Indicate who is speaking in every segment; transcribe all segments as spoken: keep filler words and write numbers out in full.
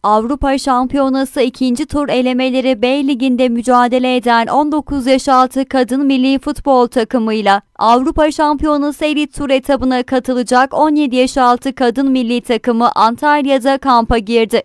Speaker 1: Avrupa Şampiyonası ikinci tur elemeleri B Ligi'nde mücadele eden on dokuz yaş altı kadın milli futbol takımıyla Avrupa Şampiyonası elit tur etabına katılacak on yedi yaş altı kadın milli takımı Antalya'da kampa girdi.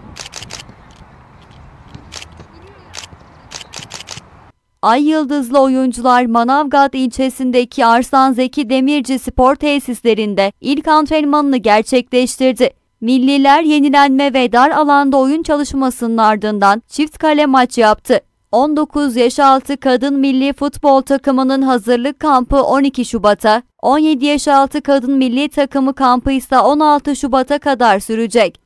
Speaker 1: Ay yıldızlı oyuncular Manavgat ilçesindeki Arslan Zeki Demirci spor tesislerinde ilk antrenmanını gerçekleştirdi. Milliler yenilenme ve dar alanda oyun çalışmasının ardından çift kale maç yaptı. on dokuz yaş altı kadın milli futbol takımının hazırlık kampı on iki Şubat'a, on yedi yaş altı kadın milli takımı kampı ise on altı Şubat'a kadar sürecek.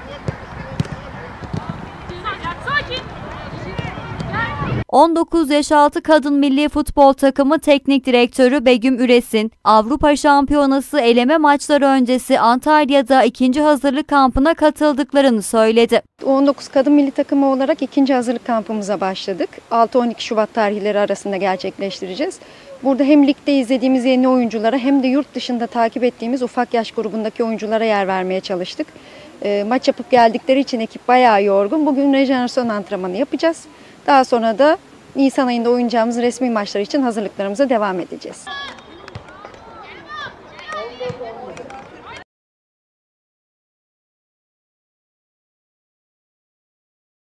Speaker 1: on dokuz yaş altı kadın milli futbol takımı teknik direktörü Begüm Üres'in Avrupa Şampiyonası eleme maçları öncesi Antalya'da ikinci hazırlık kampına katıldıklarını söyledi.
Speaker 2: on dokuz kadın milli takımı olarak ikinci hazırlık kampımıza başladık. altı on iki Şubat tarihleri arasında gerçekleştireceğiz. Burada hem ligde izlediğimiz yeni oyunculara hem de yurt dışında takip ettiğimiz ufak yaş grubundaki oyunculara yer vermeye çalıştık. E, maç yapıp geldikleri için ekip bayağı yorgun. Bugün rejenerasyon antrenmanı yapacağız. Daha sonra da Nisan ayında oynayacağımız resmi maçlar için hazırlıklarımıza devam edeceğiz.